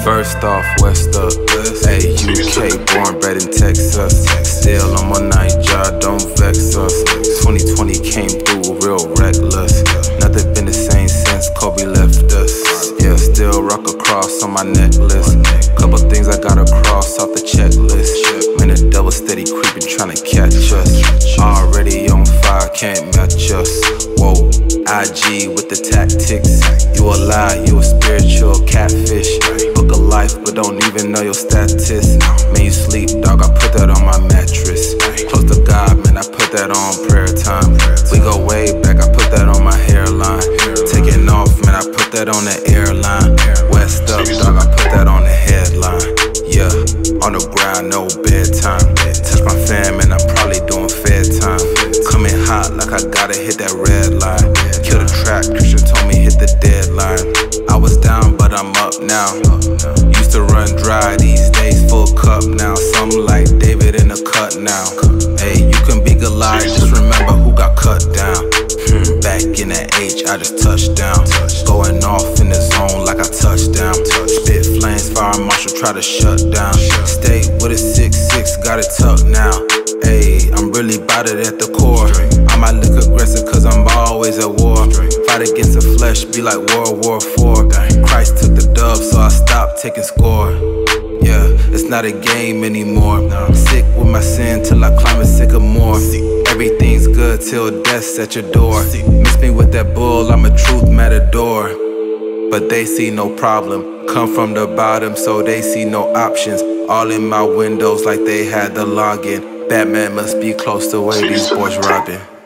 First off, West up, hey, UK, born, bred in Texas. Still on my night job, don't vex us. 2020 came through real reckless. Nothing been the same since Kobe left us. Yeah, still rock a cross on my necklace. Couple things I gotta cross off the checklist. Man, the devil steady creeping, trying to catch us. Already on fire, can't match us. Whoa, IG with the tactics. You a lie, you a spiritual catfish. Book a life, but don't even know your status. Man, you sleep, dog, I put that on my mattress. Close to God, man, I put that on prayer time. We go way back, I put that on my hairline. Taking off, man, I put that on the airline. West up, dog, I put that on the headline. Yeah, on the ground, no bedtime. Touch my fam, and I'm probably doing fair time. Coming hot like I gotta hit that red line. Kill the track, Christian told me hit the deadline. I was down, but I'm up now. Used to run dry, these days full cup now. Something like David in the cut now. Hey, you can be Goliath, just remember who got cut down. Back in that H, I just touched down. Going off in the zone like I touched down. Spit flames, fire marshal, try to shut down. Stay with a 6'6", got it tucked now. Ayy, I'm really bout it at the core. I might look aggressive cause I'm always at war. Fight against the flesh, be like World War IV. Christ took the dub, so I stopped taking score. Yeah, it's not a game anymore. Sick with my sin till I climb a sycamore. Everything's good till death's at your door. Miss me with that bull, I'm a truth matador. But they see no problem. Come from the bottom, so they see no options. All in my windows like they had the login. Batman must be close to where these boys robbing.